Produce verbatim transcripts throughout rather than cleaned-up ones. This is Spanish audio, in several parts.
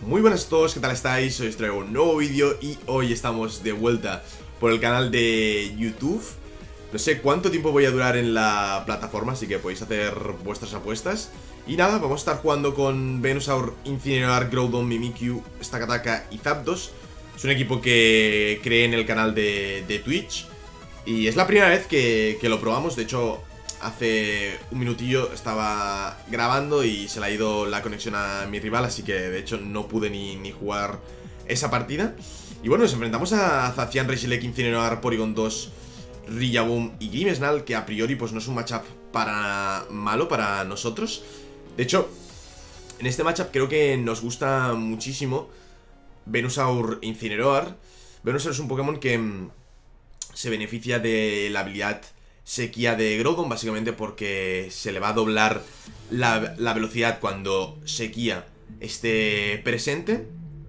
Muy buenas a todos, ¿qué tal estáis? Hoy os traigo un nuevo vídeo y hoy estamos de vuelta por el canal de YouTube. No sé cuánto tiempo voy a durar en la plataforma, así que podéis hacer vuestras apuestas. Y nada, vamos a estar jugando con Venusaur, Incineroar, Groudon, Mimikyu, Stakataka y Zapdos. Es un equipo que creé en el canal de, de Twitch y es la primera vez que, que lo probamos. De hecho, hace un minutillo estaba grabando y se le ha ido la conexión a mi rival, así que de hecho no pude ni, ni jugar esa partida. Y bueno, nos enfrentamos a Zacian, Regieleki, Incineroar, Porygon dos, Rillaboom y Grimmsnarl, que a priori pues no es un matchup para malo para nosotros. De hecho, en este matchup creo que nos gusta muchísimo Venusaur Incineroar. Venusaur es un Pokémon que mmm, se beneficia de la habilidad sequía de Groudon, básicamente porque se le va a doblar la, la velocidad cuando sequía esté presente.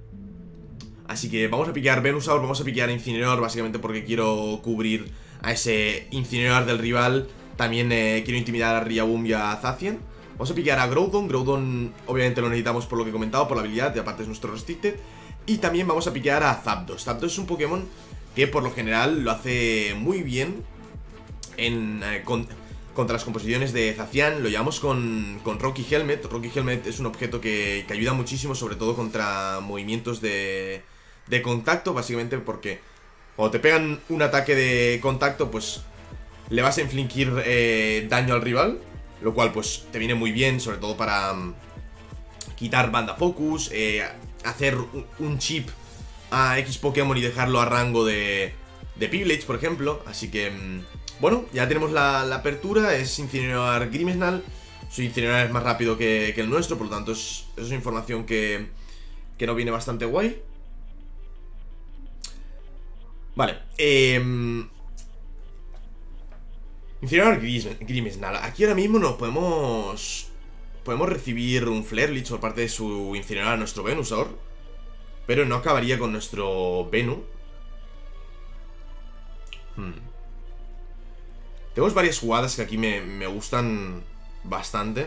Así que vamos a piquear Venusaur, vamos a piquear Incineroar, básicamente porque quiero cubrir a ese Incineroar del rival. También eh, quiero intimidar a Rillaboom y a Zacian. Vamos a piquear a Groudon. Groudon obviamente lo necesitamos por lo que he comentado, por la habilidad, y aparte es nuestro Restricted. Y también vamos a piquear a Zapdos. Zapdos es un Pokémon que por lo general lo hace muy bien en, eh, con, contra las composiciones de Zacian. Lo llevamos con, con Rocky Helmet. Rocky Helmet es un objeto que, que ayuda muchísimo, sobre todo contra movimientos de, de contacto, básicamente porque cuando te pegan un ataque de contacto, pues le vas a infligir eh, daño al rival, lo cual pues te viene muy bien, sobre todo para um, quitar banda focus, eh, hacer un, un chip a X Pokémon y dejarlo a rango de, de P-Blades, por ejemplo. Así que um, bueno, ya tenemos la, la apertura. Es Incineroar Grimmsnarl. Su Incineroar es más rápido que, que el nuestro, por lo tanto es, es una información que, que nos viene bastante guay. Vale, eh, Incineroar Grimmsnarl. Aquí ahora mismo nos podemos Podemos recibir un Flare Leech por parte de su Incineroar a nuestro Venusaur, pero no acabaría con nuestro Venu. hmm. Tenemos varias jugadas que aquí me, me gustan bastante.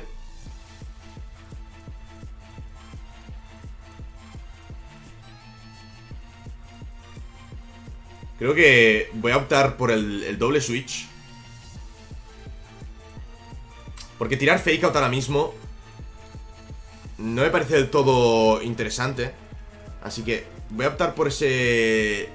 Creo que voy a optar por el, el doble switch, porque tirar Fake Out ahora mismo no me parece del todo interesante. Así que voy a optar por ese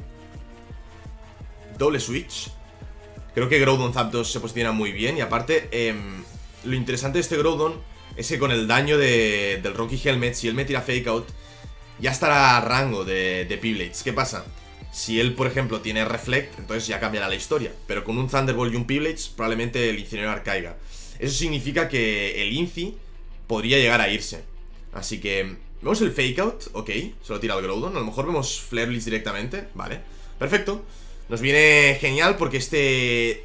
doble switch. Creo que Groudon Zapdos se posiciona muy bien. Y aparte, eh, lo interesante de este Groudon es que con el daño de, del Rocky Helmet, si él me tira Fake Out, ya estará a rango de, de P-Blades. ¿Qué pasa? Si él, por ejemplo, tiene Reflect, entonces ya cambiará la historia. Pero con un Thunderbolt y un P-Blades, probablemente el Incineroar caiga. Eso significa que el Inci podría llegar a irse. Así que vemos el Fake Out, ok, se lo tira al Groudon. A lo mejor vemos Flare Leech directamente, vale, perfecto. Nos viene genial porque este...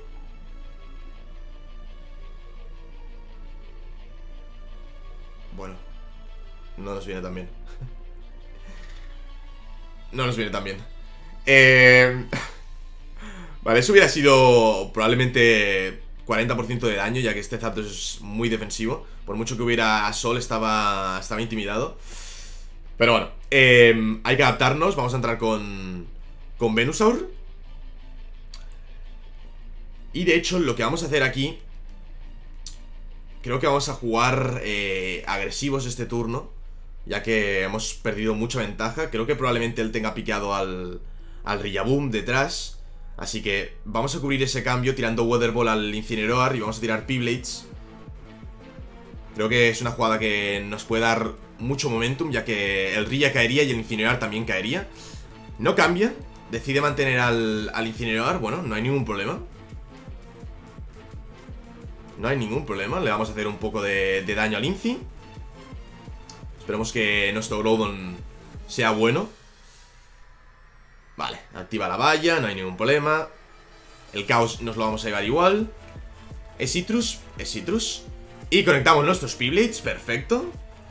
Bueno, no nos viene tan bien. No nos viene tan bien. Eh... Vale, eso hubiera sido probablemente cuarenta por ciento de daño, ya que este Zapdos es muy defensivo. Por mucho que hubiera Sol, estaba, estaba intimidado. Pero bueno, eh, hay que adaptarnos. Vamos a entrar con, con Venusaur. Y de hecho lo que vamos a hacer aquí, creo que vamos a jugar eh, agresivos este turno, ya que hemos perdido mucha ventaja. Creo que probablemente él tenga piqueado al, al Rillaboom detrás. Así que vamos a cubrir ese cambio tirando Weather Ball al Incineroar y vamos a tirar P-Blades. Creo que es una jugada que nos puede dar mucho momentum, ya que el Rilla caería y el Incineroar también caería. No cambia, decide mantener al, al Incineroar. Bueno, no hay ningún problema. No hay ningún problema, le vamos a hacer un poco de, de daño al Inci. Esperemos que nuestro Groudon sea bueno. Vale, activa la valla, no hay ningún problema. El caos nos lo vamos a llevar igual. ¿Es Citrus? Es Citrus. Y conectamos nuestros P-Blades, perfecto.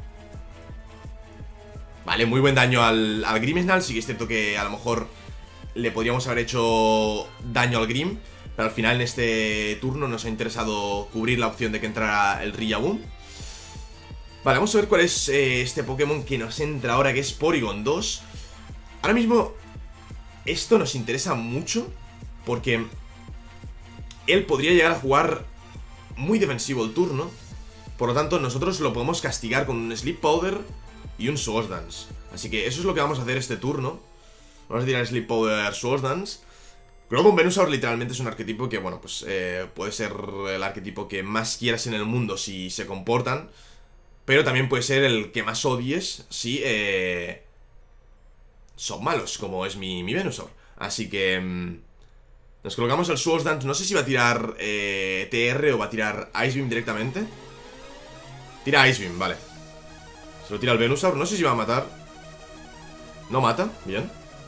Vale, muy buen daño al, al Grimmsnarl. Sí que es cierto que a lo mejor le podríamos haber hecho daño al Grimm, pero al final en este turno nos ha interesado cubrir la opción de que entrara el Rillaboom. Vale, vamos a ver cuál es eh, este Pokémon que nos entra ahora, que es Porygon dos. Ahora mismo esto nos interesa mucho porque él podría llegar a jugar muy defensivo el turno. Por lo tanto, nosotros lo podemos castigar con un Sleep Powder y un Swords Dance. Así que eso es lo que vamos a hacer este turno. Vamos a tirar Sleep Powder, Swords Dance. Groudon Venusaur literalmente es un arquetipo que, bueno, pues eh, puede ser el arquetipo que más quieras en el mundo si se comportan. Pero también puede ser el que más odies si eh, son malos, como es mi, mi Venusaur. Así que mmm, nos colocamos el Swords Dance. No sé si va a tirar eh, T R o va a tirar Ice Beam directamente. Tira Ice Beam, vale. Se lo tira el Venusaur, no sé si va a matar. No mata, bien.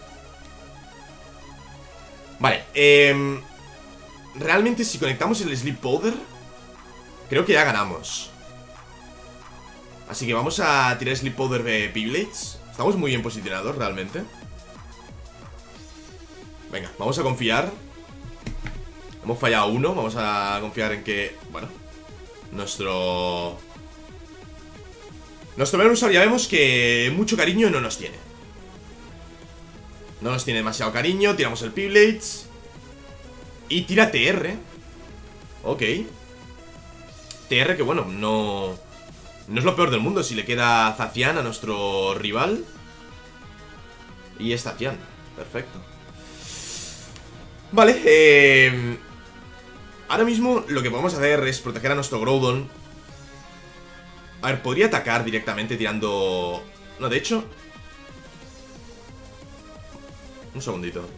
Vale, eh, realmente si conectamos el Sleep Powder, creo que ya ganamos. Así que vamos a tirar Sleep Powder de P-Blades. Estamos muy bien posicionados realmente. Venga, vamos a confiar. Hemos fallado uno, vamos a confiar en que, bueno, Nuestro Nuestro Venusaur ya vemos que mucho cariño no nos tiene. No nos tiene demasiado cariño. Tiramos el P-Blades y tira T R. Ok. T R que bueno, no No es lo peor del mundo si le queda Zacian a nuestro rival. Y es Zacian, perfecto. Vale, eh... ahora mismo lo que podemos hacer es proteger a nuestro Groudon. A ver, podría atacar directamente tirando... No, de hecho... Un segundito.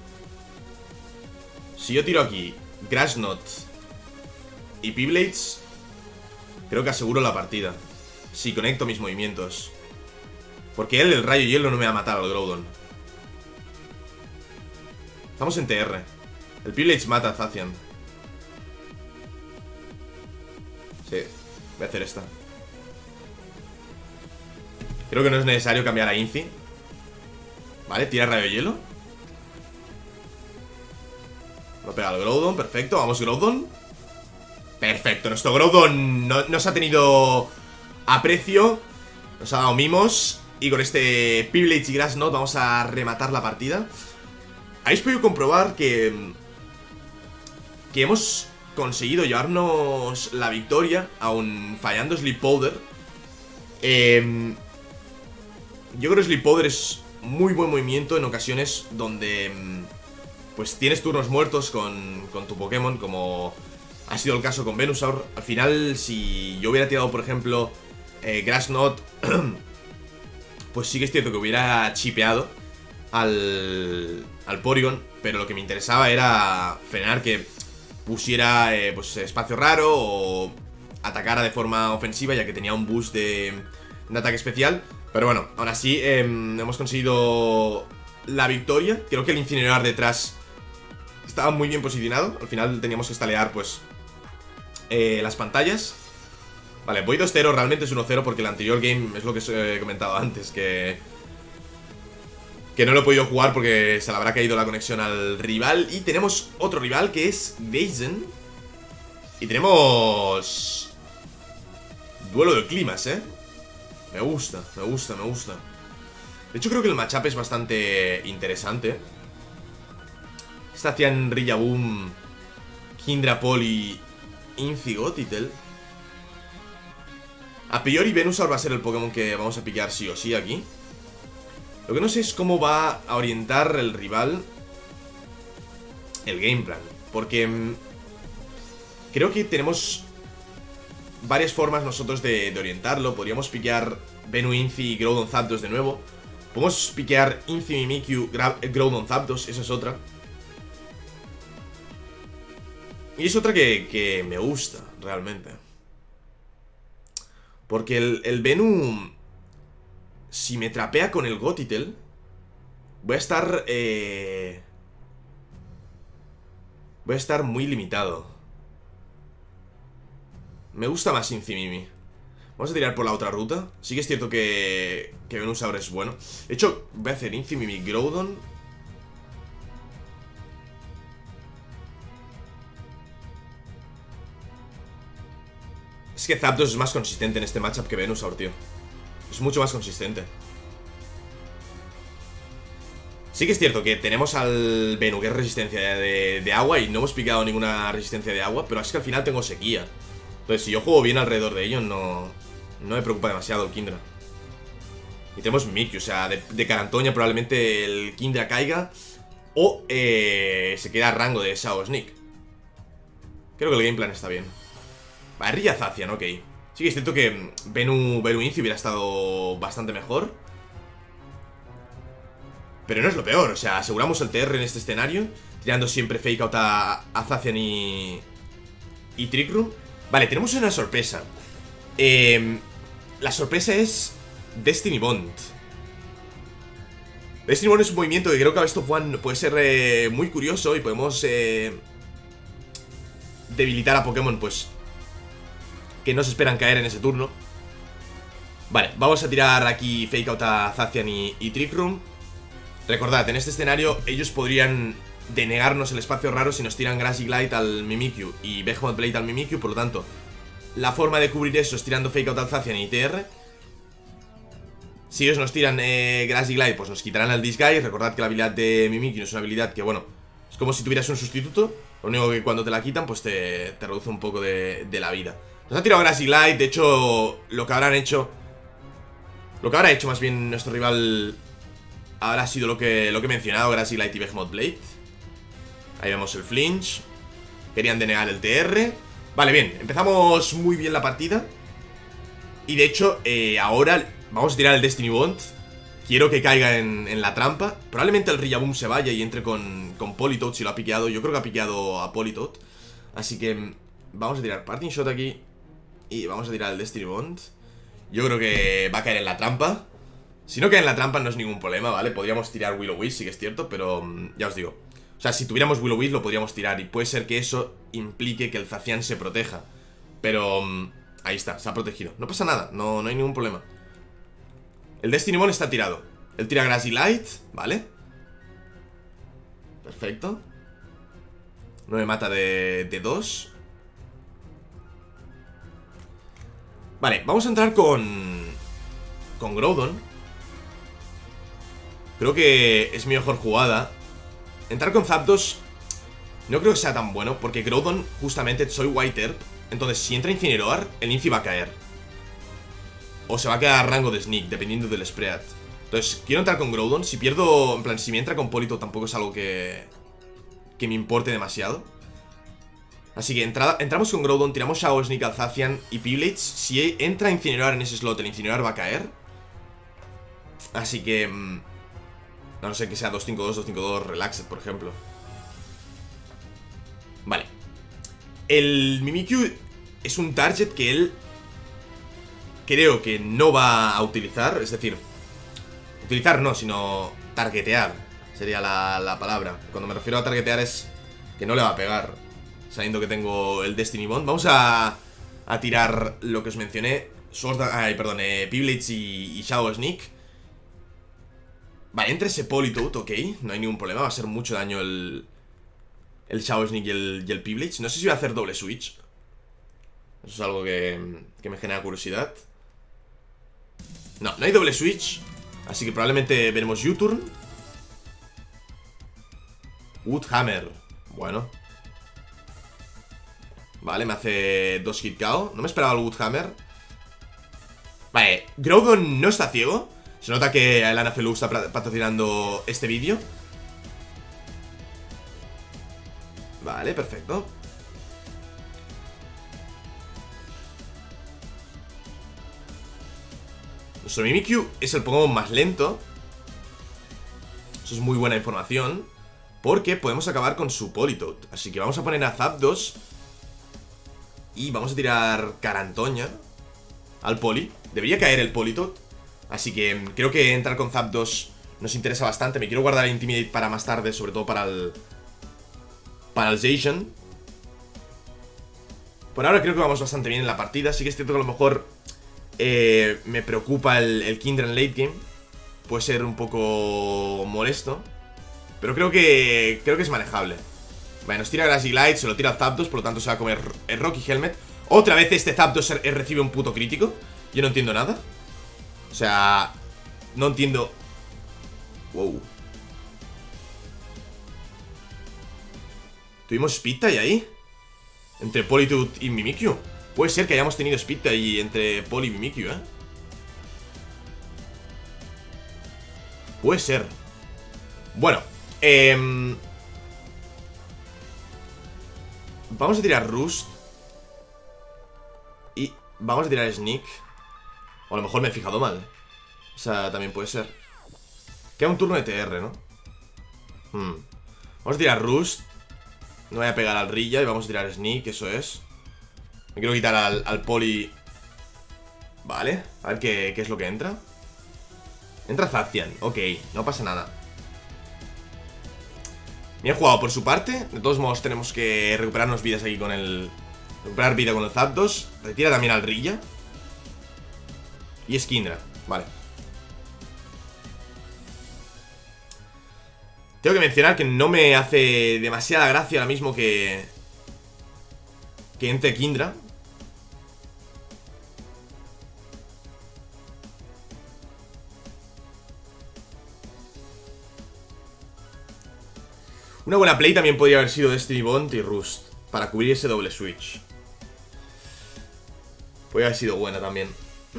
Si yo tiro aquí Grass Knot y P-Blades, creo que aseguro la partida. Si conecto mis movimientos. Porque él, el rayo hielo, no me va a matar al Groudon. Estamos en T R. El P-Blades mata a Zacian. Sí, voy a hacer esta. Creo que no es necesario cambiar a Infi. Vale, tira rayo hielo. Lo pega al Groudon, perfecto, vamos Groudon. Perfecto, nuestro Groudon no, nos ha tenido aprecio. Nos ha dado mimos. Y con este P-Blades y Grass Knot vamos a rematar la partida. Habéis podido comprobar que Que hemos conseguido llevarnos la victoria, aún fallando Sleep Powder. eh, Yo creo que Sleep Powder es muy buen movimiento en ocasiones donde pues tienes turnos muertos con, con tu Pokémon, como ha sido el caso con Venusaur. Al final, si yo hubiera tirado, por ejemplo, eh, Grass Knot, pues sí que es cierto que hubiera chipeado al, al Porygon, pero lo que me interesaba era frenar que pusiera eh, pues espacio raro o atacara de forma ofensiva, ya que tenía un boost de, de ataque especial. Pero bueno, aún así eh, hemos conseguido la victoria. Creo que el Incineroar detrás estaba muy bien posicionado. Al final teníamos que stalear pues eh, las pantallas. Vale, voy dos cero, realmente es uno cero porque el anterior game es lo que he comentado antes, que Que no lo he podido jugar porque se le habrá caído la conexión al rival. Y tenemos otro rival que es Dazen. Y tenemos duelo de climas, eh. Me gusta, me gusta, me gusta. De hecho creo que el matchup es bastante interesante. Esta hacían Rillaboom, Kindrapol y Infigotitel. A priori Venusaur va a ser el Pokémon que vamos a pillar sí o sí aquí. Lo que no sé es cómo va a orientar el rival el game plan, porque mmm, creo que tenemos varias formas nosotros de, de orientarlo. Podríamos piquear Venu Infi y Groudon Zapdos de nuevo. Podemos piquear Infi Mimikyu, Groudon Zapdos, esa es otra. Y es otra que, que me gusta, realmente. Porque el, el Venu, si me trapea con el Gotitel, voy a estar... Eh... Voy a estar muy limitado. Me gusta más Infinimi. Vamos a tirar por la otra ruta. Sí que es cierto que, que Venusaur es bueno. De hecho, voy a hacer Infinimi Groudon. Es que Zapdos es más consistente en este matchup que Venusaur, tío. Es mucho más consistente. Sí que es cierto que tenemos al Venu, que es resistencia de, de agua, y no hemos picado ninguna resistencia de agua, pero es que al final tengo sequía. Entonces, si yo juego bien alrededor de ello, no, no me preocupa demasiado el Kindra. Y tenemos Mimikyu, o sea, de, de Carantoña probablemente el Kindra caiga o eh, se queda a rango de Shadow Sneak. Creo que el game plan está bien. Vale, Rilla Zacian, ok. Sí que es cierto que Venu, Venu Infi hubiera estado bastante mejor, pero no es lo peor, o sea, aseguramos el T R en este escenario, tirando siempre Fake Out a, a Zacian y, y Trick Room. Vale, tenemos una sorpresa. eh, La sorpresa es Destiny Bond. Destiny Bond es un movimiento que creo que a Best of One puede ser eh, muy curioso, y podemos eh, debilitar a Pokémon, pues, que no se esperan caer en ese turno. Vale, vamos a tirar aquí Fake Out a Zacian y, y Trick Room. Recordad, en este escenario ellos podrían denegarnos el espacio raro si nos tiran Grassy Glide al Mimikyu y Behemoth Blade al Mimikyu. Por lo tanto, la forma de cubrir eso es tirando Fake Out al Zacian y T R. Si ellos nos tiran eh, Grassy Glide, pues nos quitarán el Disguise. Recordad que la habilidad de Mimikyu es una habilidad que, bueno, es como si tuvieras un sustituto. Lo único que cuando te la quitan, pues te, te reduce un poco de, de la vida. Nos ha tirado Grassy Glide. De hecho, lo que habrán hecho Lo que habrá hecho más bien nuestro rival habrá sido lo que, lo que he mencionado, Grassy Glide y Behemoth Blade. Ahí vemos el flinch. Querían denegar el T R. Vale, bien, empezamos muy bien la partida. Y de hecho, eh, ahora vamos a tirar el Destiny Bond. Quiero que caiga en, en la trampa. Probablemente el Rillaboom se vaya y entre con, con Politoed si lo ha piqueado. Yo creo que ha piqueado a Politoed. Así que vamos a tirar Parting Shot aquí. Y vamos a tirar el Destiny Bond. Yo creo que va a caer en la trampa. Si no cae en la trampa no es ningún problema, ¿vale? Podríamos tirar Will-O-Wisp, sí que es cierto, pero um, ya os digo. O sea, si tuviéramos Will-O-Wisp lo podríamos tirar. Y puede ser que eso implique que el Zacian se proteja. Pero um, ahí está, se ha protegido. No pasa nada, no, no hay ningún problema. El Destiny Bond está tirado. Él tira Grassy Light, ¿vale? Perfecto. No me mata de, de dos. Vale, vamos a entrar con Con Groudon. Creo que es mi mejor jugada. Entrar con Zapdos no creo que sea tan bueno, porque Groudon, justamente, soy White Herb. Entonces, si entra Incineroar, el Infi va a caer. O se va a quedar a rango de Sneak, dependiendo del spread. Entonces, quiero entrar con Groudon. Si pierdo, en plan, si me entra con Politoed tampoco es algo que Que me importe demasiado. Así que entrada, entramos con Groudon, tiramos Shadow Sneak al Zacian y P-Blades. Si entra Incineroar en ese slot, el Incineroar va a caer. Así que mmm, a no ser que sea dos cinco dos, dos cinco dos Relaxed, por ejemplo. Vale. El Mimikyu es un target que él creo que no va a utilizar. Es decir, utilizar no, sino targetear sería la, la palabra. Cuando me refiero a targetear es que no le va a pegar, sabiendo que tengo el Destiny Bond. Vamos a, a tirar lo que os mencioné. Sword, ay, perdón, eh, P-Blades y, y Shadow Sneak. Vale, entre ese Politoed, ok, no hay ningún problema. Va a hacer mucho daño el El Shadow Sneak y el, y el P-Blades. No sé si va a hacer doble switch. Eso es algo que, que me genera curiosidad. No, no hay doble switch. Así que probablemente veremos U-Turn. Woodhammer. Bueno. Vale, me hace dos hit K O. No me esperaba el Woodhammer. Vale, Groudon no está ciego. Se nota que el Anafelu está patrocinando este vídeo. Vale, perfecto. Nuestro Mimikyu es el Pokémon más lento. Eso es muy buena información, porque podemos acabar con su Politoed. Así que vamos a poner a Zapdos y vamos a tirar Carantoña al Poli. Debería caer el Politoed. Así que creo que entrar con Zapdos nos interesa bastante. Me quiero guardar el Intimidate para más tarde, sobre todo para el Para el Zacian. Por ahora creo que vamos bastante bien en la partida. Sí que es cierto que a lo mejor eh, me preocupa el, el Kindra en late game. Puede ser un poco molesto, pero creo que creo que es manejable. Vale, nos tira Grassy Glide, se lo tira Zapdos, por lo tanto se va a comer el Rocky Helmet. Otra vez este Zapdos recibe un puto crítico. Yo no entiendo nada. O sea, no entiendo. Wow. ¿Tuvimos Speed Tie ahí? Entre Politoed y Mimikyu. Puede ser que hayamos tenido Speed Tie ahí entre Poli y Mimikyu, ¿eh? Puede ser. Bueno, eh... vamos a tirar Roost. Y vamos a tirar Sneak. O a lo mejor me he fijado mal. O sea, también puede ser. Queda un turno de T R, ¿no? Hmm. Vamos a tirar Roost. No voy a pegar al Rilla y vamos a tirar Sneak, eso es. Me quiero quitar al, al Poli. Vale, a ver qué, qué es lo que entra. Entra Zacian, ok, no pasa nada. Bien jugado por su parte. De todos modos tenemos que recuperarnos vidas aquí con el... Recuperar vida con el Zapdos. Retira también al Rilla. Y es Kindra, vale. Tengo que mencionar que no me hace demasiada gracia ahora mismo que... Que entre Kindra. Una buena play también podría haber sido Destiny Bond y Roost para cubrir ese doble switch. Podría haber sido buena también.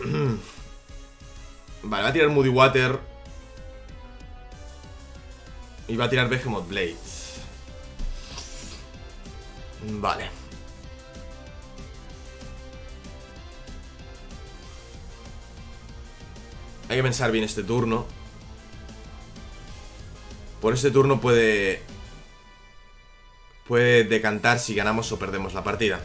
Vale, va a tirar Moody Water. Y va a tirar Behemoth Blade. Vale. Hay que pensar bien este turno. Por este turno puede... Puede decantar si ganamos o perdemos la partida.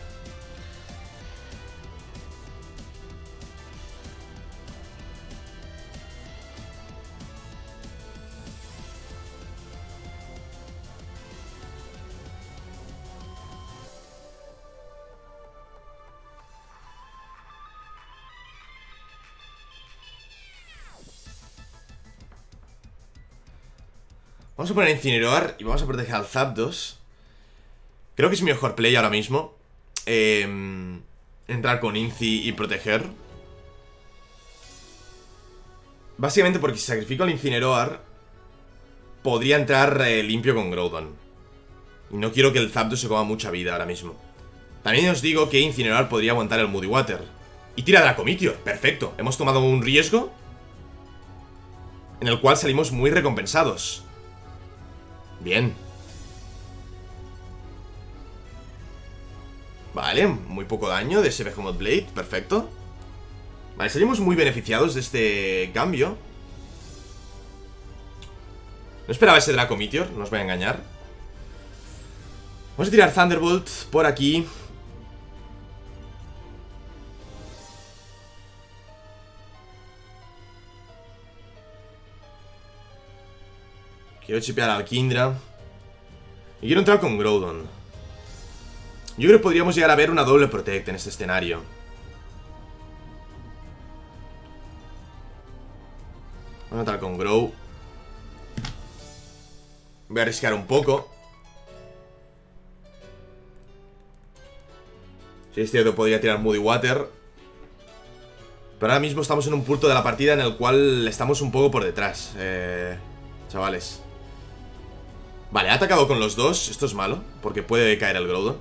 Vamos a poner Incineroar y vamos a proteger al Zapdos. Creo que es mi mejor play ahora mismo. eh, Entrar con Inci y proteger. Básicamente porque si sacrifico al Incineroar podría entrar eh, limpio con Groudon. Y no quiero que el Zapdos se coma mucha vida ahora mismo. También os digo que Incineroar podría aguantar el Moody Water. Y tira Dracometeor, perfecto. Hemos tomado un riesgo en el cual salimos muy recompensados. Bien. Vale, muy poco daño de ese Behemoth Blade, perfecto. Vale, salimos muy beneficiados de este cambio. No esperaba ese Dracometeor, no os voy a engañar. Vamos a tirar Thunderbolt por aquí. Quiero chipear al Kindra. Y quiero entrar con Groudon. Yo creo que podríamos llegar a ver una doble Protect en este escenario. Vamos a entrar con Grow. Voy a arriesgar un poco. Si es cierto, podría tirar Moody Water. Pero ahora mismo estamos en un punto de la partida en el cual estamos un poco por detrás. Eh, chavales. Vale, ha atacado con los dos. Esto es malo, porque puede caer el Groudon.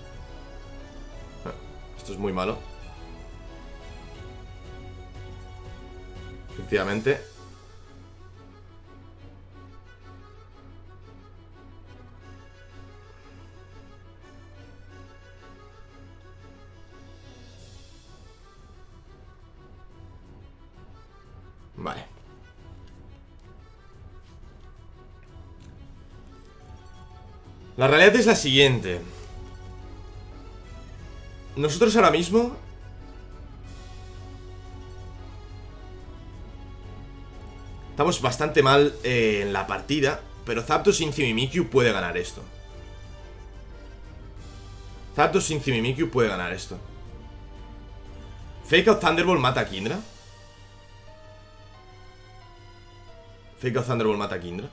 Esto es muy malo. Efectivamente. Vale. La realidad es la siguiente. Nosotros ahora mismo estamos bastante mal eh, en la partida, pero Zapdos, Inci y Mimikyu puede ganar esto. Zapdos, Inci y Mimikyu puede ganar esto. Fake Out Thunderbolt mata a Kindra. Fake Out Thunderbolt mata a Kindra.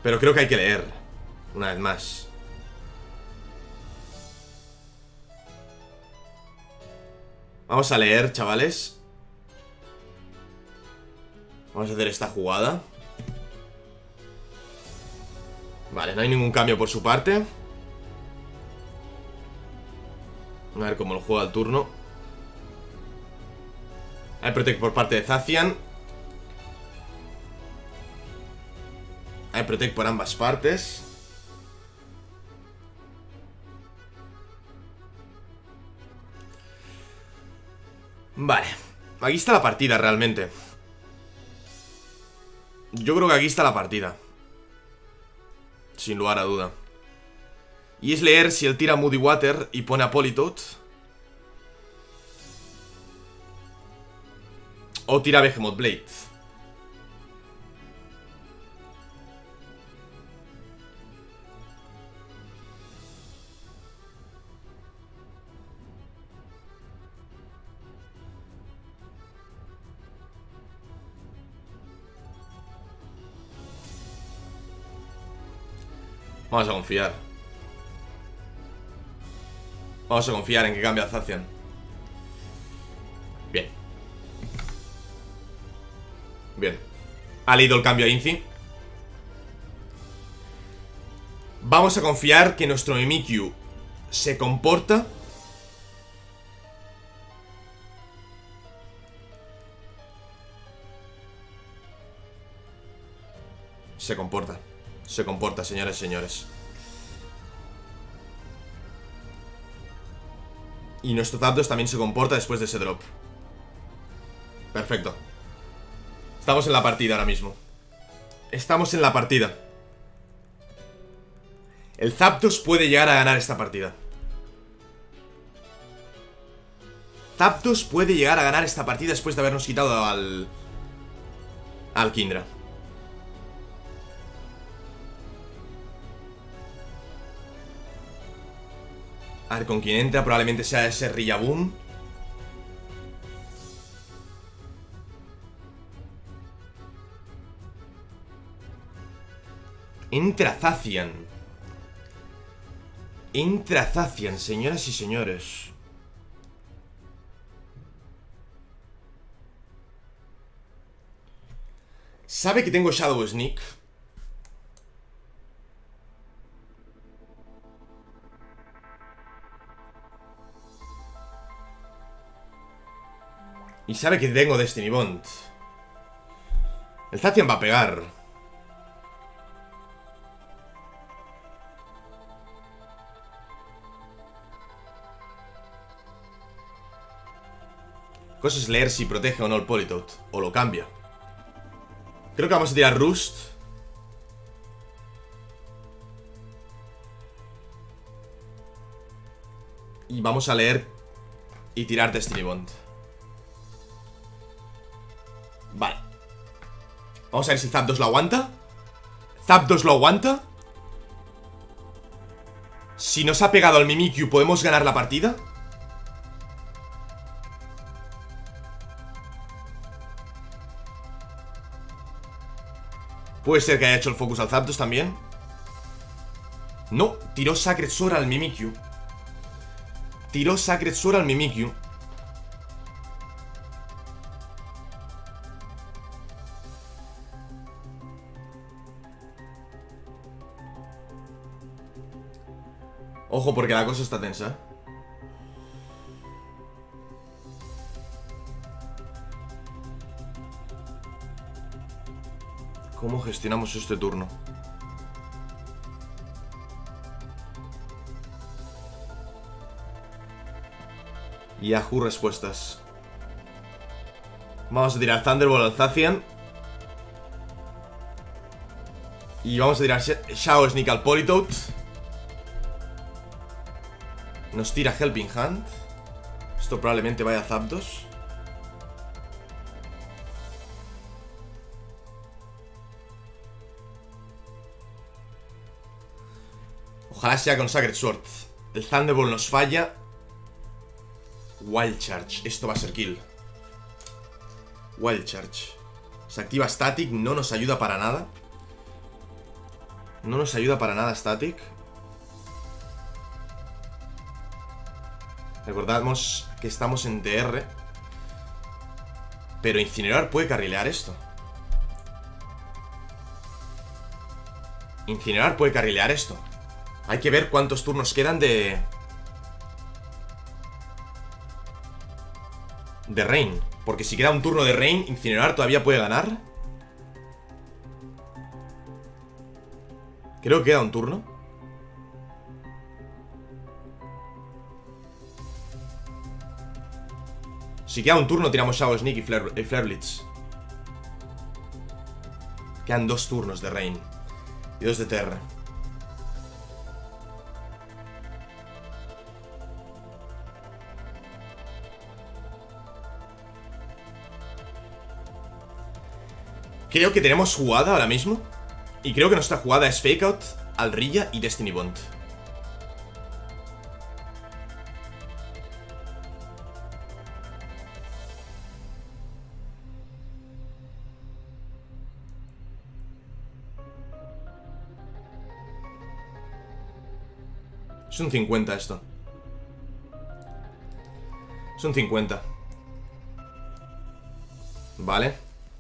Pero creo que hay que leer. Una vez más. Vamos a leer, chavales. Vamos a hacer esta jugada. Vale, no hay ningún cambio por su parte. A ver cómo lo juega el turno. Hay Protect por parte de Zacian. Hay Protect por ambas partes. Vale, aquí está la partida realmente. Yo creo que aquí está la partida, sin lugar a duda. Y es leer si él tira Moody Water y pone a Politoed, o tira Behemoth Blade. Vamos a confiar. Vamos a confiar en que cambie a Zacian. Bien. Bien. Ha leído el cambio a Inci. Vamos a confiar que nuestro Mimikyu se comporta. Se comporta. Se comporta, señores y señores. Y nuestro Zapdos también se comporta después de ese drop. Perfecto. Estamos en la partida ahora mismo. Estamos en la partida. El Zapdos puede llegar a ganar esta partida. Zapdos puede llegar a ganar esta partida después de habernos quitado al... al Kindra. A ver, con quién entra, probablemente sea ese Rillaboom. Entra Zacian. Entra Zacian, señoras y señores. Sabe que tengo Shadow Sneak. Y sabe que tengo Destiny Bond. El Zacian va a pegar. Cosa es leer si protege o no el Politoed, o lo cambia. Creo que vamos a tirar Roost. Y vamos a leer y tirar Destiny Bond. Vale. Vamos a ver si Zapdos lo aguanta. Zapdos lo aguanta. Si nos ha pegado al Mimikyu, ¿podemos ganar la partida? Puede ser que haya hecho el focus al Zapdos también. No, tiró Sacred Sword al Mimikyu. Tiró Sacred Sword al Mimikyu. Ojo, porque la cosa está tensa. ¿Cómo gestionamos este turno? Yahoo respuestas. Vamos a tirar Thunderbolt al Zacian. Y vamos a tirar Shadow Sneak al Politoed. Nos tira Helping Hand. Esto probablemente vaya a Zapdos. Ojalá sea con Sacred Sword. El Thunderbolt nos falla. Wild Charge. Esto va a ser kill. Wild Charge. Se activa Static. No nos ayuda para nada. No nos ayuda para nada Static. Recordamos que estamos en T R. Pero Incinerar puede carrilear esto. Incinerar puede carrilear esto. Hay que ver cuántos turnos quedan de... De Rain. Porque si queda un turno de Rain, Incinerar todavía puede ganar. Creo que queda un turno. Si queda un turno, tiramos Shadow Sneak y Flare, y Flare Blitz. Quedan dos turnos de Rain y dos de T R. Creo que tenemos jugada ahora mismo. Y creo que nuestra jugada es Fake Out, Alrilla y Destiny Bond. Es un cincuenta esto. Es un cincuenta. Vale.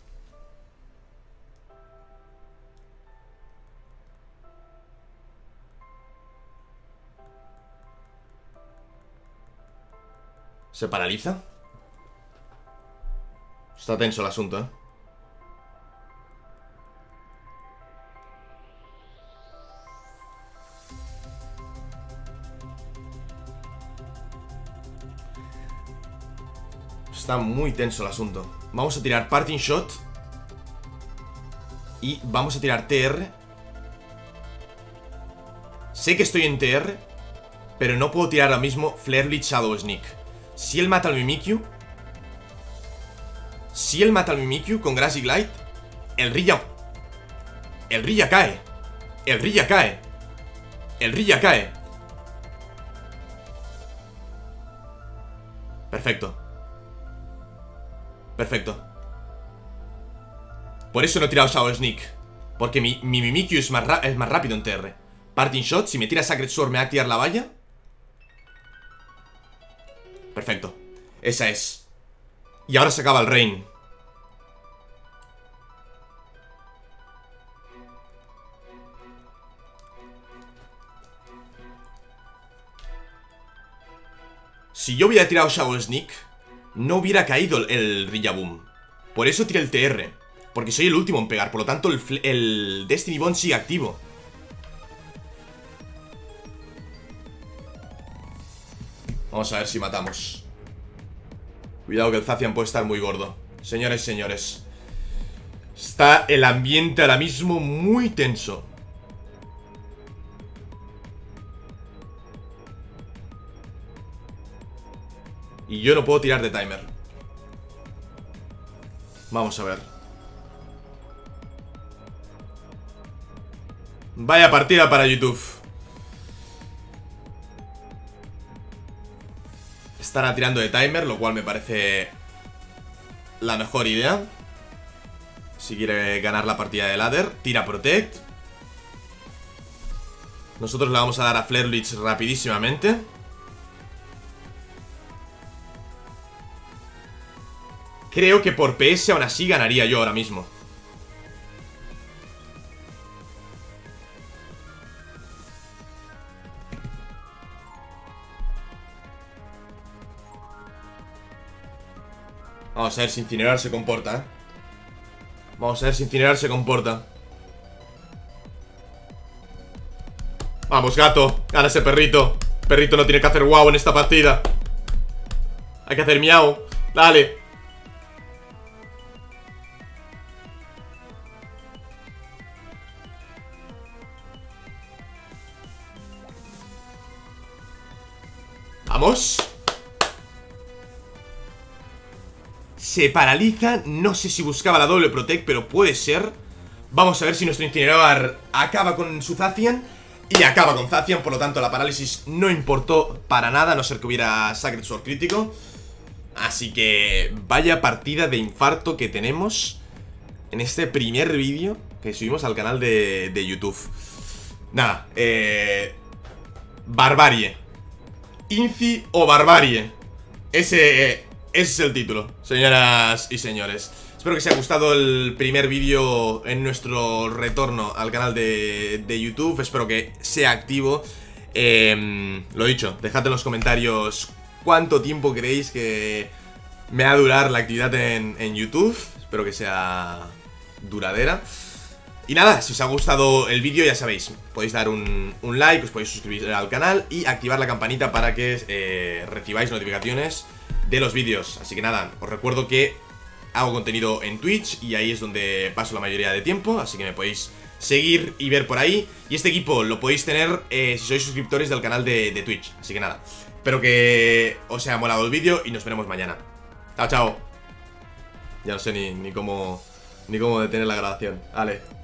¿Se paraliza? Está tenso el asunto, ¿eh? Está muy tenso el asunto. Vamos a tirar Parting Shot. Y vamos a tirar T R. Sé que estoy en T R, pero no puedo tirar ahora mismo Flare Blitz Shadow Sneak. Si él mata al Mimikyu, Si él mata al Mimikyu con Grassy Glide, el Rilla El Rilla cae. El Rilla cae. El Rilla cae. Perfecto. Perfecto. Por eso no he tirado Shadow Sneak, porque mi, mi Mimikyu es más, es más rápido en T R. Parting Shot, si me tira Sacred Sword me va a activar la valla. Perfecto. Esa es. Y ahora se acaba el Rain. Si yo hubiera tirado Shadow Sneak, no hubiera caído el, el Rillaboom. Por eso tiré el T R, porque soy el último en pegar. Por lo tanto el, el Destiny Bond sigue activo. Vamos a ver si matamos. Cuidado que el Zacian puede estar muy gordo. Señores, señores, está el ambiente ahora mismo muy tenso. Y yo no puedo tirar de timer. Vamos a ver. Vaya partida para YouTube. Estará tirando de timer, lo cual me parece la mejor idea. Si quiere ganar la partida de ladder. Tira Protect. Nosotros le vamos a dar a Flare Blitz rapidísimamente. Creo que por P S aún así ganaría yo ahora mismo. Vamos a ver si Incinerar se comporta, ¿eh? Vamos a ver si Incinerar se comporta. Vamos, gato. Gana ese perrito. Perrito no tiene que hacer wow en esta partida. Hay que hacer miau. Dale. Vamos. Se paraliza. No sé si buscaba la doble protect, pero puede ser. Vamos a ver si nuestro Incinerador acaba con su Zacian. Y acaba con Zacian, por lo tanto la parálisis no importó para nada, a no ser que hubiera Sacred Sword crítico. Así que vaya partida de infarto que tenemos en este primer vídeo que subimos al canal de, de YouTube. Nada, eh... Barbarie. Inci o Barbarie. Ese, ese es el título, señoras y señores. Espero que os haya gustado el primer vídeo en nuestro retorno al canal de, de YouTube. Espero que sea activo. eh, Lo dicho, dejad en los comentarios cuánto tiempo creéis que me va a durar la actividad en, en YouTube. Espero que sea duradera. Y nada, si os ha gustado el vídeo ya sabéis, podéis dar un, un like, os podéis suscribir al canal y activar la campanita para que eh, recibáis notificaciones de los vídeos. Así que nada, os recuerdo que hago contenido en Twitch y ahí es donde paso la mayoría de tiempo, así que me podéis seguir y ver por ahí. Y este equipo lo podéis tener eh, si sois suscriptores del canal de, de Twitch. Así que nada, espero que os haya molado el vídeo y nos veremos mañana. Chao, chao. Ya no sé ni, ni cómo, ni cómo detener la grabación. Vale.